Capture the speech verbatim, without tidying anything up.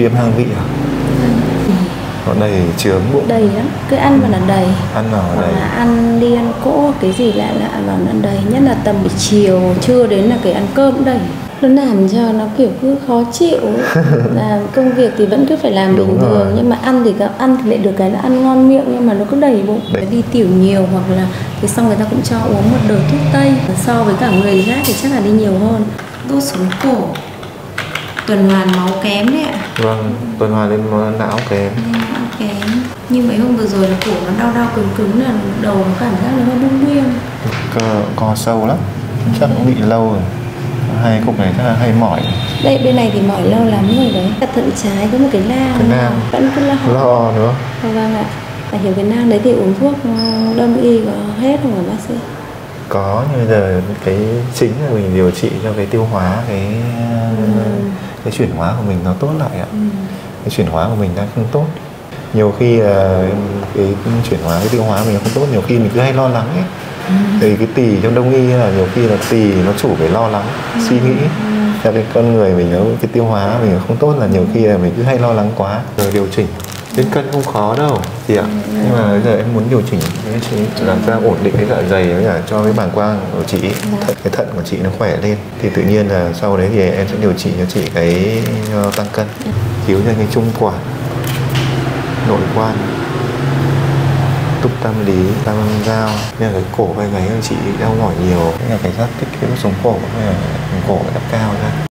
viêm hang vị à? Nó đầy chướng bụng. Đầy lắm, cứ ăn vào là đầy. Ăn vào là đầy. Hoặc là ăn đi ăn cỗ cái gì lạ lạ vào nó đầy. Nhất là tầm chiều trưa đến là cái ăn cơm cũng đầy. Nó làm cho nó kiểu cứ khó chịu. Làm công việc thì vẫn cứ phải làm Đúng bình rồi. thường, nhưng mà ăn thì ăn thì lại được cái là ăn ngon miệng, nhưng mà nó cứ đầy bụng. Đấy. Đi tiểu nhiều hoặc là thì xong người ta cũng cho uống một đợt thuốc tây. So với cả người khác thì chắc là đi nhiều hơn. Đốt sống cổ, tuần hoàn máu kém đấy ạ. Vâng, tuần hoàn lên não kém. Nên não kém. Nhưng mấy hôm vừa rồi là cổ nó đau đau cứng cứng, là đầu nó cảm giác nó hơi bung nguyên. Cơ co sâu lắm, chắc cũng bị lâu rồi. Hai cục này chắc là hay mỏi. Đây bên này thì mỏi lâu lắm rồi đấy. Cả thận trái có một cái nang, Cái nang. vẫn cứ lo. Lo nữa. Vâng ạ. Và hiểu cái nang đấy thì uống thuốc đông y có hết không hả bác sĩ? Có, nhưng bây giờ cái chính là mình điều trị cho cái tiêu hóa, cái ừ. cái chuyển hóa của mình nó tốt lại ạ. Ừ. Cái chuyển hóa của mình đang không tốt. Nhiều khi uh, cái chuyển hóa, cái tiêu hóa mình không tốt, nhiều khi mình cứ hay lo lắng ấy. Ừ. Thì cái tỳ trong đông y là nhiều khi là tỳ nó chủ phải lo lắng, ừ. suy nghĩ. Ừ. Theo cái con người mình nó cái tiêu hóa mình không tốt là nhiều khi là mình cứ hay lo lắng quá. Rồi điều chỉnh lên cân không khó đâu chị ạ. Ừ. Nhưng mà bây giờ em muốn điều chỉnh cái chị làm sao ổn định cái dạ dày với cả cho cái bàng quang của chị, thận, cái thận của chị nó khỏe lên thì tự nhiên là sau đấy thì em sẽ điều trị cho chị cái uh, tăng cân, cứu cho cái trung quản, nội quan, túc tâm lý, tam âm giao. Nên là cái cổ vai gáy của chị đau mỏi nhiều, nên là phải rất thích cái đốt sống cổ, hay là cổ đắp cao ra.